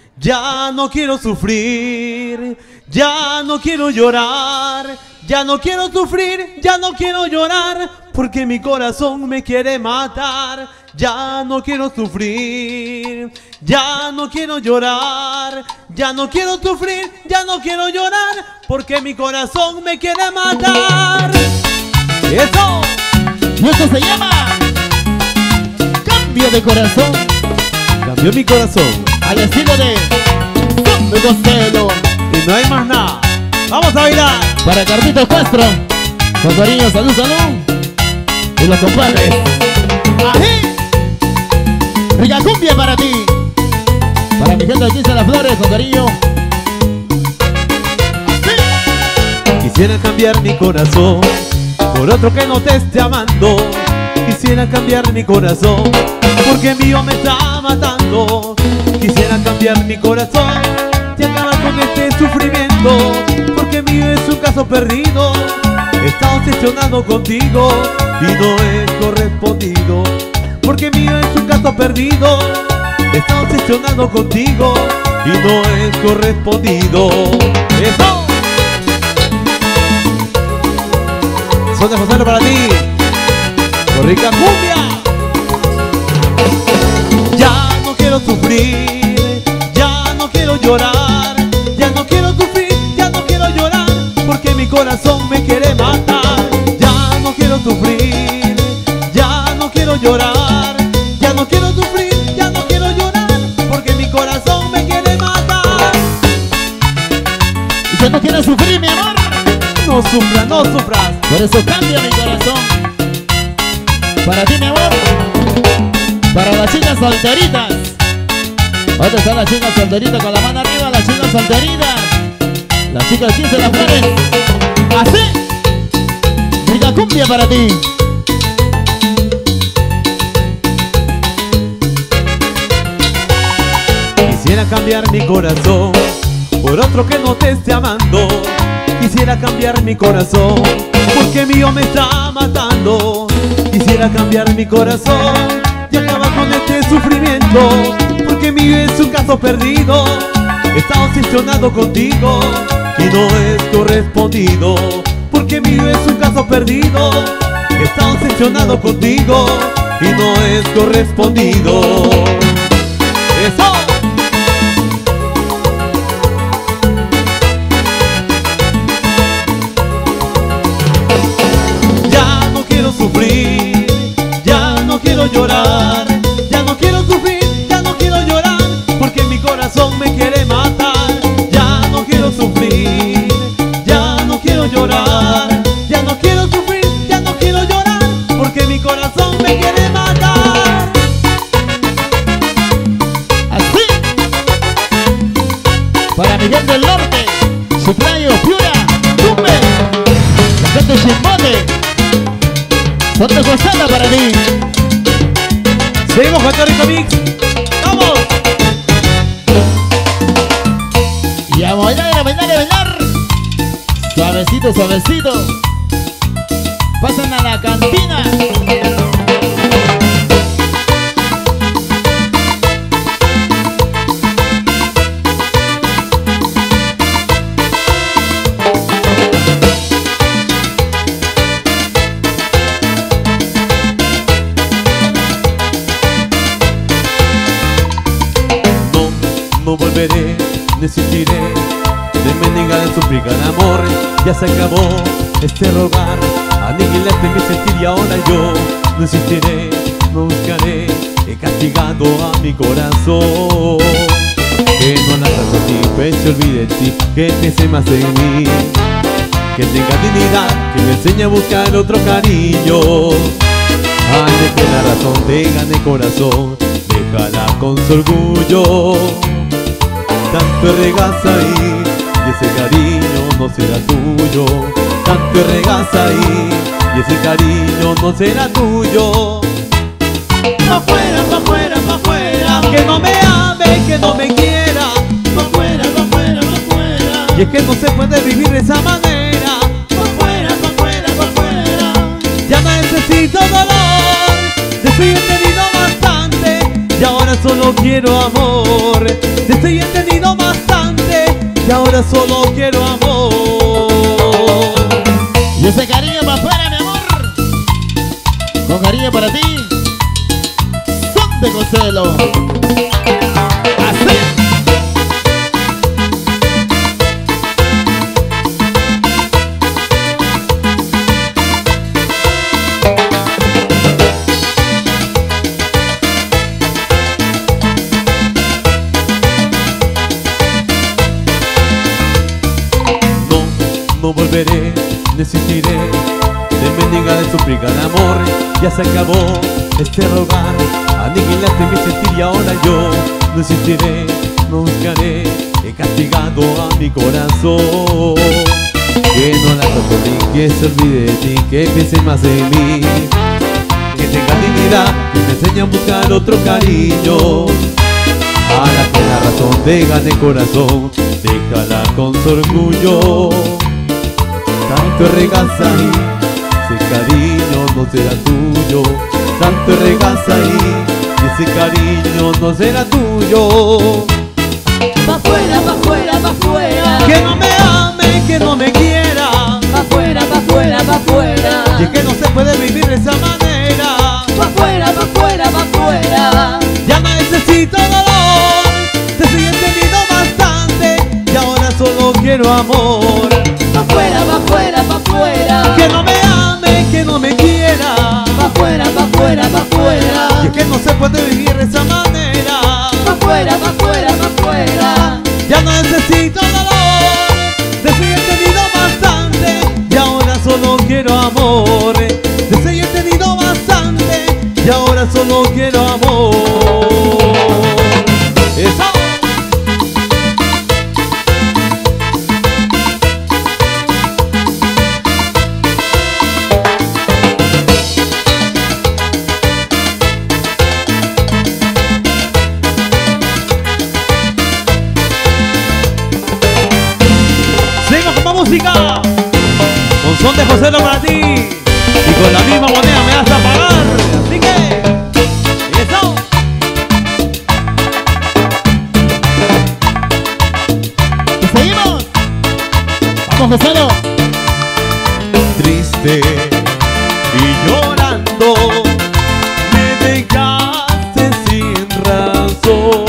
Ya no quiero sufrir, ya no quiero llorar, ya no quiero sufrir, ya no quiero llorar, porque mi corazón me quiere matar. Ya no quiero sufrir, ya no quiero llorar, ya no quiero sufrir, ya no quiero llorar, porque mi corazón me quiere matar. ¡Eso! Y esto se llama Cambio de Corazón. Cambió mi corazón Al estilo de Don Costello. y no hay más nada. ¡Vamos a bailar! Para Carlitos Castro, con cariño, salud, salud. Y los compadres. ¡Ají! Rica cumbia para ti. Para mi gente de 15 Las Flores, con cariño. Quisiera cambiar mi corazón por otro que no te esté amando. Quisiera cambiar mi corazón porque mío me está matando. Quisiera cambiar mi corazón y acabar con este sufrimiento, porque mío es un caso perdido. Está obsesionado contigo y no es correspondido, porque mío es un caso perdido. Está obsesionado contigo y no es correspondido. ¡Eso! Son de José para ti, con rica cumbia. Ya no quiero sufrir, ya no quiero llorar, ya no quiero sufrir, ya no quiero llorar, porque mi corazón me quiere matar. Ya no quiero sufrir, ya no quiero llorar, ya no quiero sufrir, ya no quiero llorar, porque mi corazón me quiere matar. Y si no quieres sufrir, mi amor, No sufras, no sufras. por eso cambia mi corazón. Para ti, mi amor. Para las chicas solteritas. ¿Dónde están las chicas solteritas? Con la mano arriba, las chicas solteritas. Las chicas 15 Las Flores. Así. Rica cumbia para ti. Quisiera cambiar mi corazón por otro que no te esté amando. Quisiera cambiar mi corazón porque mío me está matando. Quisiera cambiar mi corazón y acabar con este sufrimiento, porque mío es un caso perdido. Está obsesionado contigo y no es correspondido, porque mío es un caso perdido. Está obsesionado contigo y no es correspondido. ¡Eso! Ya no quiero sufrir, ya no quiero llorar, ya no quiero sufrir, ya no quiero llorar, porque mi corazón me quiere matar. Ya no quiero sufrir, ya no quiero llorar, ya no quiero sufrir, ya no quiero llorar, porque mi corazón me quiere matar. Así. Para Miguel del Norte, Chiclayo, Piura, Tumbe, la gente de Chimbote. Ponte costada para ti. Seguimos con Rico Mix. ¡Vamos! Y a bailar, a bailar, a bailar. Suavecito, suavecito. Pasan a la cantina. No volveré, no insistiré, de mendigar, de suplicar amor. Ya se acabó este rogar, aniquilaste mi sentir y ahora yo no insistiré, no buscaré, he castigado a mi corazón. Que no la satisface, se olvide de ti, que piense más en mí, que tenga dignidad, que me enseñe a buscar otro cariño. Antes que la razón te gane corazón, déjala con su orgullo. Tanto regaza ahí y ese cariño no será tuyo. Tanto regaza ahí y ese cariño no será tuyo. Pa' afuera, pa' afuera, pa' afuera, que no me ame, que no me quiera. Pa' afuera, pa' afuera, pa' afuera. Y es que no se puede vivir de esa manera. Pa' afuera, pa' afuera, pa' afuera. Ya no necesito dolor, te estoy entendiendo bastante y ahora solo quiero amor. Te estoy entendiendo ahora solo quiero amor. Y ese cariño para afuera, mi amor, con cariño para ti, Son de Consuelo. Así. No volveré, no existiré, de mendigar, de suplicar amor. Ya se acabó este rogar, aniquilaste mi sentir y ahora yo no existiré, no buscaré. He castigado a mi corazón, que no la ni que se olvide de ti, que piense más en mí, que tenga dignidad, que me enseñe a buscar otro cariño. Para que la razón te gane corazón, déjala con su orgullo. Tanto regaza ahí, ese cariño no será tuyo. Tanto regaza ahí, ese cariño no será tuyo. Pa' afuera, pa' afuera, pa' afuera. Que no me ame, que no me quiera. Pa' afuera, pa' afuera, pa' afuera. Y es que no se puede vivir de esa manera. Pa' afuera, pa' afuera, pa' afuera. Ya no necesito dolor, te estoy entendiendo bastante y ahora solo quiero amor. Pa' afuera, pa' afuera, pa' afuera. Que no me ame, que no me quiera. Pa' afuera, pa' afuera, pa' afuera. Y es que no se puede vivir de esa manera. Pa' afuera, pa' afuera, pa' afuera. Ya no necesito dolor, te estoy entendido bastante y ahora solo quiero amor. Te estoy entendido bastante y ahora solo quiero amor. ¡Eso! Música con Son de Consuelo para ti y con la misma moneda me vas a pagar, así que eso. ¿Y seguimos? Vamos, Consuelo. Triste y llorando me dejaste sin razón.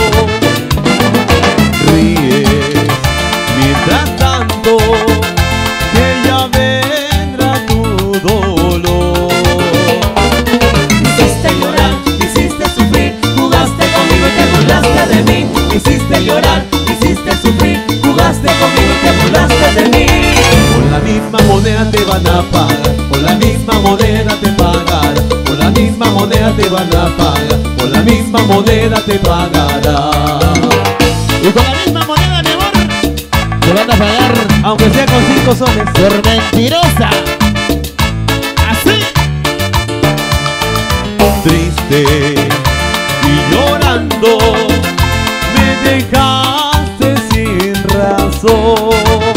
Ríes mientras tanto que ya vendrá tu dolor. Hiciste llorar, hiciste sufrir, jugaste conmigo y te burlaste de mí. Hiciste llorar, hiciste sufrir, jugaste conmigo y te burlaste de mí. Con la misma moneda te van a pagar, con la misma moneda te pagará, con la misma moneda te van a pagar, con la misma moneda te pagará. Y con la misma moneda, mi amor, te van a pagar, Aunque sea con 5 soles. por mentirosa. Así. Triste y llorando me dejaste sin razón.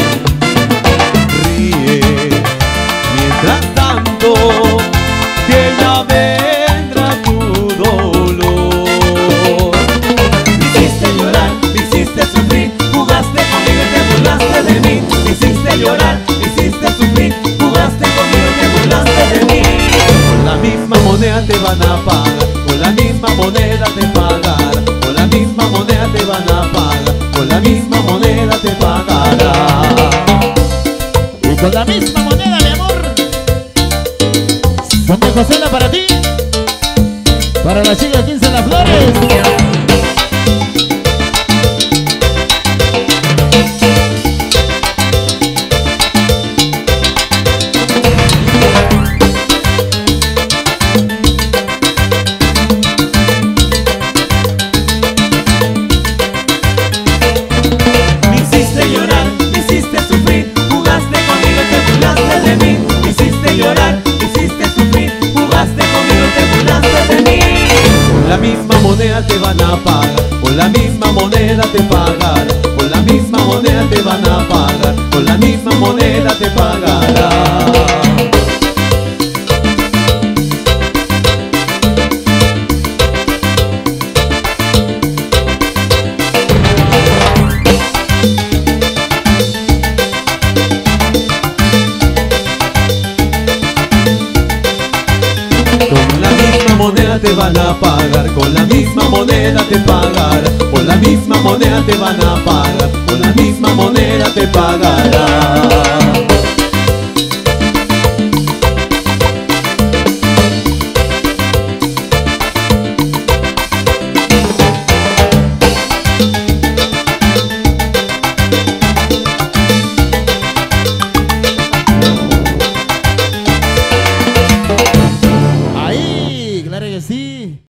Ríe mientras tanto que ya vendrá tu dolor. Me hiciste llorar, me hiciste sufrir, jugaste conmigo y te burlaste de mí. Me hiciste llorar, me hiciste sufrir, jugaste conmigo y te burlaste de mí. Con la misma moneda te van a pagar, con la misma moneda te pagará, con la misma moneda te van a pagar, con la misma moneda te pagará. Y con la misma moneda, mi amor, Son de Consuelo para ti, para la chica 15 Las Flores. Me hiciste llorar, me hiciste sufrir, jugaste conmigo y te burlaste de mí. Me hiciste llorar, me hiciste sufrir, jugaste conmigo y te burlaste de mí. Con la misma moneda te van a pagar, con la misma moneda te pagará, con la misma moneda te van a pagar, con la misma moneda te pagará. moneda te van a pagar, con la misma moneda te pagarán, con la misma moneda te van a pagar, con la misma moneda te pagarán.